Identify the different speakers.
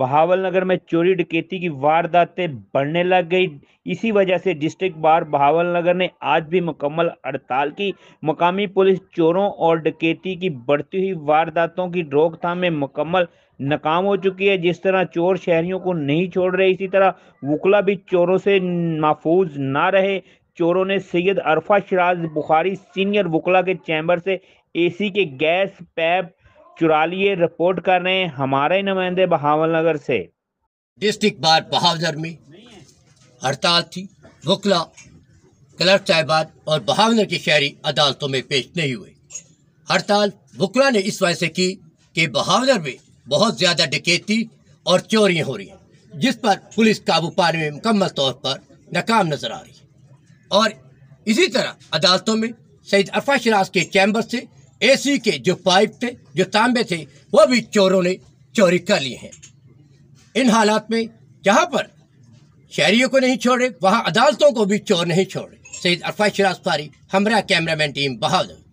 Speaker 1: बहावलनगर में चोरी डकैती की वारदातें बढ़ने लग गई। इसी वजह से डिस्ट्रिक्ट बार बहावलनगर ने आज भी मुकम्मल हड़ताल की। मकामी पुलिस चोरों और डकैती की बढ़ती हुई वारदातों की रोकथाम में मुकम्मल नाकाम हो चुकी है। जिस तरह चोर शहरियों को नहीं छोड़ रहे, इसी तरह वकला भी चोरों से महफूज ना रहे। चोरों ने सैयद अरफा शराज बुखारी सीनियर वकला के चैम्बर से एसी के गैस पैप चुरा लिए। रिपोर्ट कर रहे हैं हमारे नुमाइंदे बहावलनगर से।
Speaker 2: डिस्ट्रिक्ट बार बहावलनगर में हड़ताल थी। वकला, क्लर्क साहिबान और बहावलनगर की शहरी अदालतों में पेश नहीं हुए। हड़ताल वकला ने इस वजह से की कि बहावलनगर में बहुत ज़्यादा डकैती और चोरियां हो रही हैं, जिस पर पुलिस काबू पाने में मुकम्मल तौर पर नाकाम नजर आ रही है। और इसी तरह अदालतों में सैयद अरफा शराज के चैम्बर से एसी के जो पाइप थे, जो तांबे थे, वो भी चोरों ने चोरी कर लिए हैं। इन हालात में जहाँ पर शहरियों को नहीं छोड़े, वहाँ अदालतों को भी चोर नहीं छोड़े। सैयद अरफा शराज फारी, हमरा कैमरामैन टीम बहावलनगर।